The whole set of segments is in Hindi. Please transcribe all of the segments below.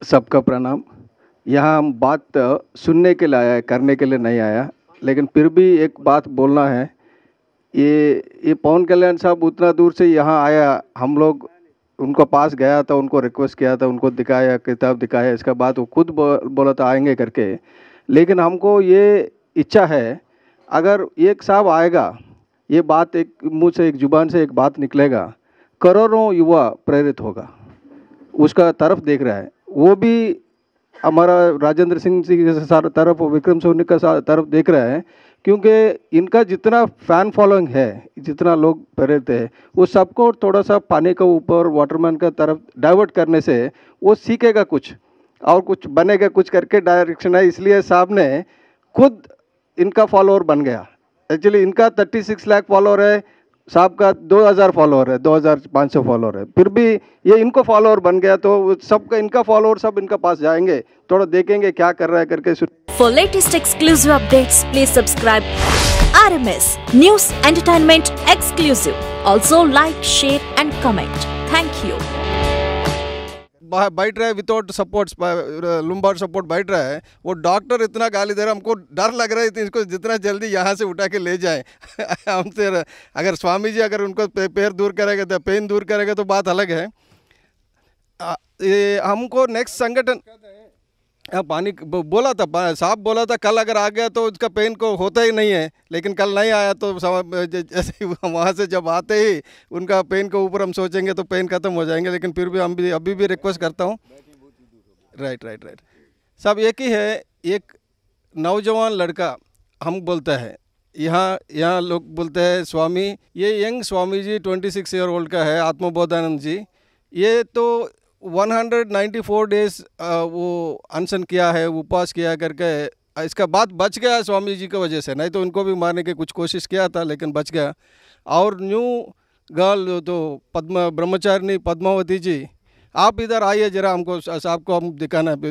सबका प्रणाम। यहाँ हम बात सुनने के लिए आया है, करने के लिए नहीं आया। लेकिन फिर भी एक बात बोलना है। ये पवन कल्याण साहब उतना दूर से यहाँ आया, हम लोग उनको पास गया था, उनको रिक्वेस्ट किया था, उनको दिखाया, किताब दिखाया। इसका बाद वो खुद बोला था आएंगे करके। लेकिन हमको ये इच्छा है, अगर एक साहब आएगा, ये बात एक मुँह से, एक जुबान से एक बात निकलेगा, करोड़ों युवा प्रेरित होगा, उसका तरफ देख रहा है। वो भी हमारा राजेंद्र सिंह जी के तरफ, विक्रम सोनी का तरफ देख रहा है, क्योंकि इनका जितना फ़ैन फॉलोइंग है, जितना लोग प्रेरित है, वो सबको थोड़ा सा पानी के ऊपर, वाटरमैन का तरफ डाइवर्ट करने से वो सीखेगा कुछ और कुछ बनेगा, कुछ करके डायरेक्शन है। इसलिए साहब ने खुद इनका फॉलोअर बन गया। एक्चुअली इनका 36 लाख फॉलोअर है, साहब का 2000 फॉलोअर है, 2500 फॉलोअर है। फिर भी ये इनको फॉलोअर बन गया, तो सबका इनका फॉलोअर सब इनका पास जाएंगे, थोड़ा देखेंगे क्या कर रहा है करके। For latest exclusive updates, please subscribe RMS News Entertainment Exclusive. Also like, share and comment. Thank you. बैठ रहा है विदाउट सपोर्ट, लुम्बार सपोर्ट बैठ रहा है। वो डॉक्टर इतना गाली दे रहा है, हमको डर लग रहा है इसको जितना जल्दी यहाँ से उठा के ले जाए। हमसे अगर स्वामी जी अगर उनको पैर दूर करेगा, तो पेन दूर करेगा तो बात अलग है। हमको नेक्स्ट संगठन पानी बोला था, साहब बोला था कल अगर आ गया तो उसका पेन को होता ही नहीं है। लेकिन कल नहीं आया तो जैसे वहाँ से जब आते ही उनका पेन के ऊपर हम सोचेंगे तो पेन ख़त्म हो जाएंगे। लेकिन फिर भी हम भी अभी भी रिक्वेस्ट करता हूँ। राइट सब एक ही है। एक नौजवान लड़का हम बोलता है, यहाँ लोग बोलते हैं स्वामी, ये young Swami ji 26 year old का है, आत्मबोधानंद जी। ये तो 194 डेज वो अनशन किया है, उपवास किया करके, इसका बाद बच गया स्वामी जी की वजह से। नहीं तो उनको भी मारने की कुछ कोशिश किया था लेकिन बच गया। और न्यू गर्ल तो ब्रह्मचारिणी पद्मावती जी, आप इधर आइए जरा, हमको साहब को हम दिखाना है।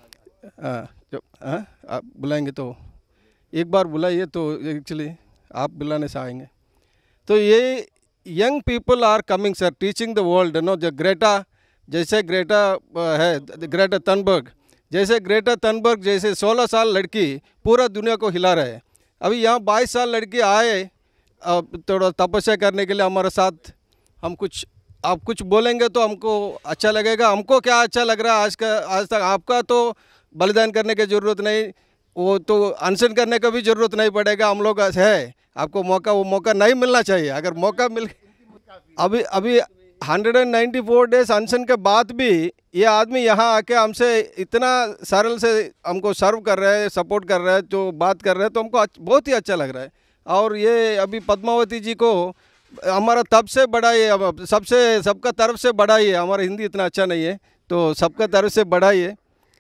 आप बुलाएंगे तो एक बार बुलाइए, तो एक्चुअली आप बुलाने से आएंगे। तो ये young people are coming sir, teaching the world, know the Greta, जैसे ग्रेटा है, ग्रेटा थनबर्ग, जैसे ग्रेटा थनबर्ग जैसे 16 साल लड़की पूरा दुनिया को हिला रहे हैं। अभी यहाँ 22 साल लड़की आए थोड़ा तपस्या करने के लिए हमारे साथ। हम कुछ, आप कुछ बोलेंगे तो हमको अच्छा लगेगा। हमको क्या अच्छा लग रहा है आज तक आपका तो बलिदान करने की ज़रूरत नहीं, वो तो अनशन करने का भी ज़रूरत नहीं पड़ेगा। हम लोग है, आपको मौका, वो मौका नहीं मिलना चाहिए। अगर मौका मिल, अभी 194 डेज अनशन के बाद भी ये आदमी यहाँ आके हमसे इतना सरल से हमको सर्व कर रहे हैं, सपोर्ट कर रहे हैं, जो बात कर रहे हैं, तो हमको बहुत ही अच्छा लग रहा है। और ये अभी पद्मावती जी को हमारा तब से बड़ा ये, सबका तरफ से बड़ा ही है। हमारा हिंदी इतना अच्छा नहीं है, तो सबका तरफ से बड़ा ही है।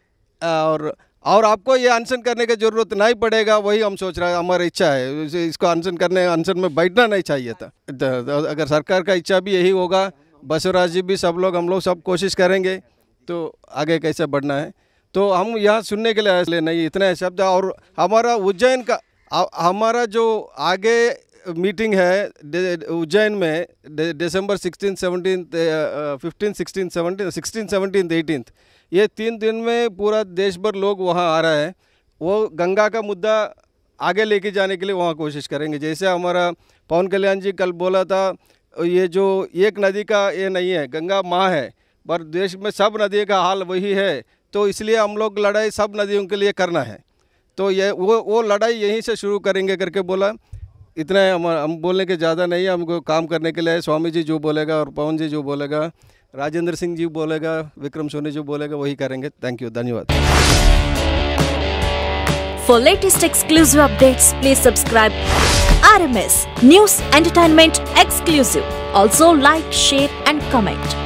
और आपको ये अनशन करने की ज़रूरत नहीं पड़ेगा, वही हम सोच रहे हैं, हमारी इच्छा है। इसको अनशन में बैठना नहीं चाहिए था। अगर सरकार का इच्छा भी यही होगा, बसवराज जी भी, सब लोग, हम लोग सब कोशिश करेंगे तो आगे कैसे बढ़ना है। तो हम यहाँ सुनने के लिए इसलिए नहीं, इतने शब्द। और हमारा उज्जैन का, हमारा जो आगे मीटिंग है उज्जैन में दिसंबर 16, 17, 15, 16, 17, 18, ये 3 दिन में पूरा देश भर लोग वहाँ आ रहा है। वो गंगा का मुद्दा आगे लेके जाने के लिए वहाँ कोशिश करेंगे। जैसे हमारा पवन कल्याण जी कल बोला था, ये जो एक नदी का ये नहीं है, गंगा माँ है, पर देश में सब नदियों का हाल वही है। तो इसलिए हम लोग लड़ाई सब नदियों के लिए करना है। तो ये वो लड़ाई यहीं से शुरू करेंगे करके बोला। इतना है, हम बोलने के ज़्यादा नहीं है, हमको काम करने के लिए स्वामी जी जो बोलेगा और पवन जी जो बोलेगा, राजेंद्र सिंह जी बोलेगा, विक्रम सोनी जो बोलेगा, वही करेंगे। थैंक यू, धन्यवाद। For latest exclusive updates, please subscribe RMS News Entertainment Exclusive. Also like, share and comment.